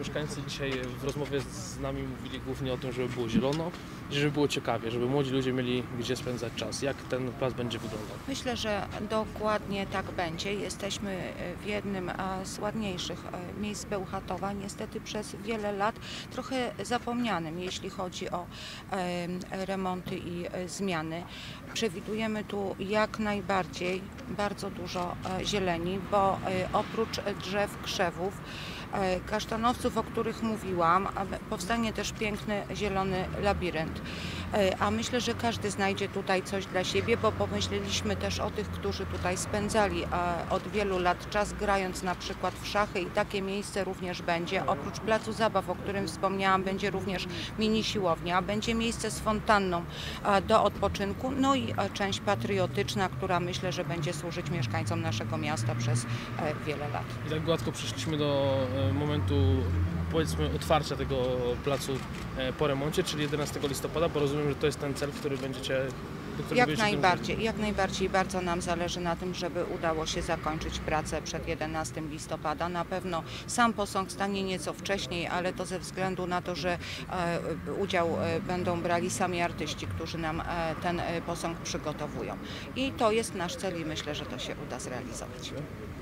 mieszkańcy dzisiaj w rozmowie z nami mówili głównie o tym, żeby było zielono i żeby było ciekawie, żeby młodzi ludzie mieli gdzie spędzać czas. Jak ten plac będzie wyglądał? Myślę, że dokładnie tak będzie. Jesteśmy w jednym z ładniejszych miejsc Bełchatowa, niestety przez wiele lat trochę zapomnianym, jeśli chodzi o remonty i zmiany. Przewidujemy tu jak najbardziej bardzo dużo zieleni, bo oprócz drzew, krzewów, kasztanowców, o których mówiłam, powstanie też piękny zielony labirynt. A myślę, że każdy znajdzie tutaj coś dla siebie, bo pomyśleliśmy też o tych, którzy tutaj spędzali od wielu lat czas grając na przykład w szachy i takie miejsce również będzie. Oprócz placu zabaw, o którym wspomniałam, będzie również mini siłownia, będzie miejsce z fontanną do odpoczynku, no i część patriotyczna, która myślę, że będzie służyć mieszkańcom naszego miasta przez wiele lat. I tak gładko przeszliśmy do momentu, powiedzmy, otwarcia tego placu po remoncie, czyli 11 listopada, bo rozumiem, że to jest ten cel, który będziecie... Jak najbardziej bardzo nam zależy na tym, żeby udało się zakończyć pracę przed 11 listopada. Na pewno sam posąg stanie nieco wcześniej, ale to ze względu na to, że udział będą brali sami artyści, którzy nam ten posąg przygotowują. I to jest nasz cel i myślę, że to się uda zrealizować.